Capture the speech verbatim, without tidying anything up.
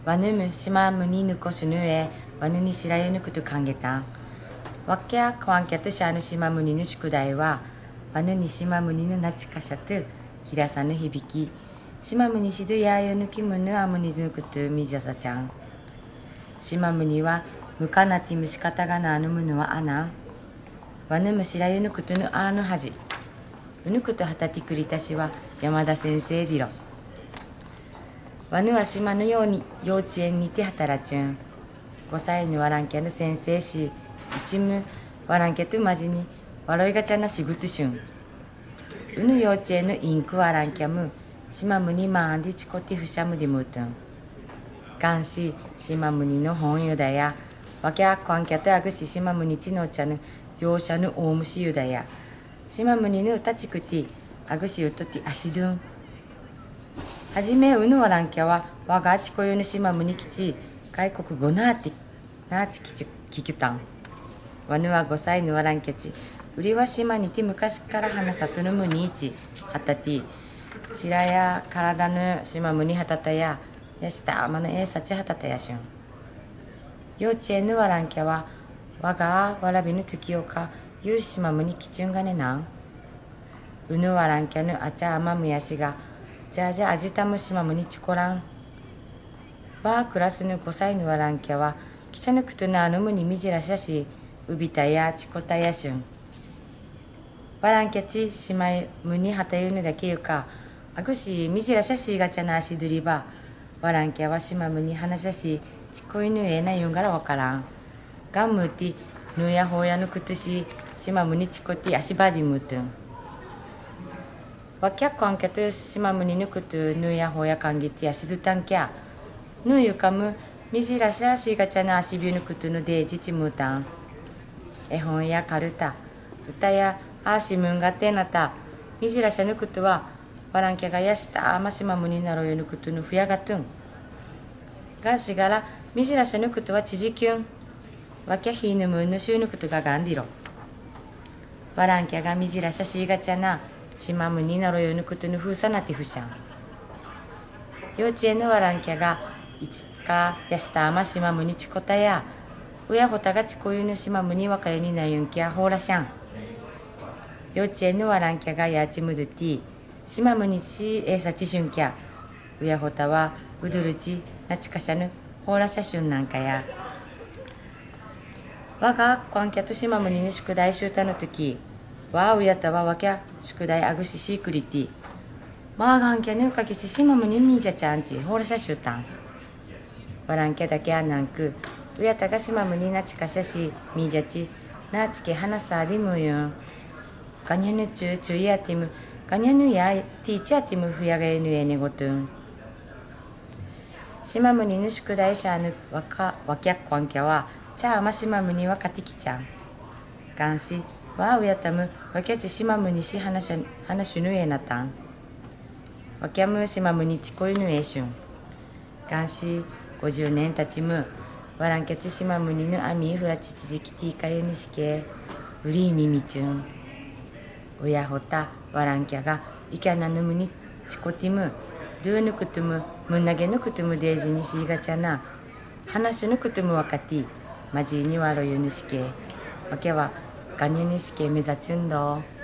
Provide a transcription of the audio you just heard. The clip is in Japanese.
わぬむしまむにぬこしゅぬえわぬにしらゆぬくとかんげたんわけやかわんきゃとしゃぬしまむにぬ宿題はわぬにしまむにぬなちかしゃとひらさぬ響きしまむにしどやゆぬきむぬあむにぬくとみじゃさちゃんしまむにはむかなてむしかたがなあぬむぬはあなんわぬむしらゆぬくとぬあぬはじうぬくとはたてくりたしは山田先生でろわぬは島のように幼稚園にて働ちゅんごさいのわらんきゃの先生し一むわらんきゃとまじにわろいがちゃなしぐつしゅんうぬ幼稚園のインクわらんきゃむ島むにまんでちこてふしゃむでむとんがんし島むにの本ゆだやわきゃこんきゃとあぐし島むにちのちゃぬ容赦ぬ大虫ゆだや島むにぬたちくてあぐしゆとてあしどんはじめうぬわらんきゃはわがあちこゆぬしまむにきち外国語なあてなあちきちききゅたんわぬはごさいのわらんきゃちうりはしまにて昔から花さとぬむにいちはたてちらや体ぬしまむにはたたややしたあまのえさちはたたやしゅん幼稚園のわらんきゃはわがあわらびぬときよかゆうしまむにきちゅんがねなんうぬわらんきゃぬあちゃあまむやしがじゃあじゃあじたむしまむにちこらんわあクラスぬごさいのわらんきゃはきちゃぬくとなあぬむにみじらしゃしうびたやちこたやしゅんわらんきゃちしまむにはたゆぬだけゆかあぐしみじらしゃしがちゃなあしどりばわらんきゃはしまむにはなしゃしちこいぬえなゆんがらわからんがんむてぬやほうやぬくとししまむにちこてあしばでむとんわきゃこんきゃとしまむにぬくとぬやほやかんげてやしどたんきゃぬゆかむみじらしゃしがちゃなあしびぬくとぬでじちむたんえほんやかるた歌やあしむんがてなたみじらしゃぬくとはわらんきゃがやしたあましまむになろよぬくとぬふやがとんがしがらみじらしゃぬくとはちじきゅんわきゃひぬむんぬしゅうぬくとががんりろわらんきゃがみじらしゃしがちゃなしまむになろよぬくとぬふうさなてふしゃん幼稚園のわらんきゃがいちかやしたあましまむにちこたやうやほたがちこゆぬしまむにわかよになゆんきゃほうらしゃん幼稚園のわらんきゃがやちむどてしまむにしえさちしゅんきゃうやほたはうどるちなちかしゃぬほうらしゃしゅんなんかやわがこんきゃとしまむにぬ宿題しゅうたのときわあうやたわわきゃ宿題あぐししーくりてまあがんきゃぬかきししまむにみじゃちゃんちほらしゃしゅうたんわらんきゃだけあなんくうやたがしまむになちかしゃしみじゃちなちけはなさでむゆんがにゃぬちゅうちゅうやてむがにゃぬやティーチャーてむふやがえぬえねごとんしまむにぬ宿題しゃぬわかわきゃこんきゃはちゃあましまむにわかてきちゃんがんしわあうやたむわきゃちしまむにしはなしゃはなしゅぬえなたんわきゃむしまむにちこいぬえしゅんがんしごじゅうねんたちむわらんきゃちしまむにぬあみふらちちじきていかゆにしけうりいみみちゅんうやほたわらんきゃがいきゃなぬむにちこてむどうぬくとむむんなげぬくとむでいじにしがちゃなはなしゅぬくとむわかてまじいにわろゆぬしけわきゃはがにゅにしけめざちゅんど